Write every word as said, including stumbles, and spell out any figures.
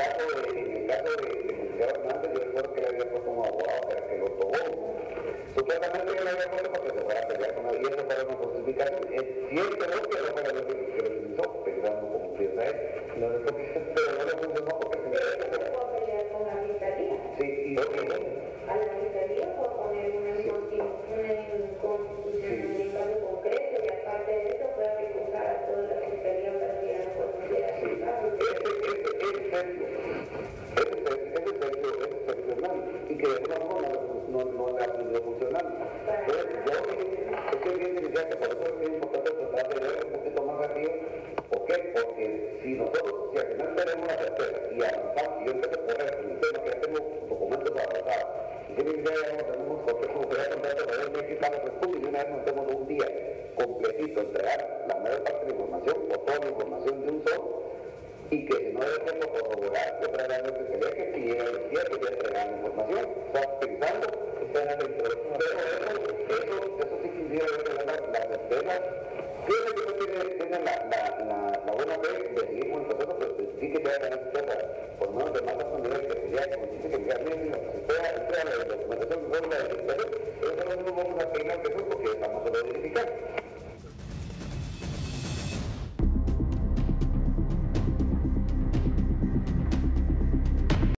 caso de, en el caso de, de Licenciado Hernández, yo recuerdo que le había puesto un abogado para que lo tomó. Supuestamente yo le había puesto porque se fuera a pelear con nadie, eso para una justificación. Es cierto, ¿no? Que no fue la vez que lo utilizó, pensando como piensa él. No, no, pero no le funcionó porque se me se fue a pelear con la fiscalía. Sí, y lo que no. A la fiscalía por poner una inconstitucionalidad concreto y aparte de eso fue a recusar a toda la fiscalía para que ya no pudiera juzgar. Ese es serio, ese es serio, es excepcional y que de alguna forma no, no, no le ha sido funcional. Entonces, yo estoy bien dirigida que por eso es importante tratar de ver un poquito más arriba. ¿Por qué? Porque si nosotros, si al final tenemos una certeza y avanzamos, y yo empecé por eso, en el tema que ya tengo documentos avanzados, y si mi idea ya no tenemos cualquier seguridad contrato de ley mexicana, pues pum, y una vez nos tenemos un día completito entregar la mayor parte de la información o toda la información de un solo, y que si no debe ser corroborar, que traigan lo que se ve, que si llega el cierto, ya entregan la información. O sea, pensando, están en la introducción, pero eso, eso, eso sí quisiera ver la, la certeza. Fíjate que no tiene, tiene la, la, la, la buena fe de seguir con el proceso, pero sí que te va a tener certeza.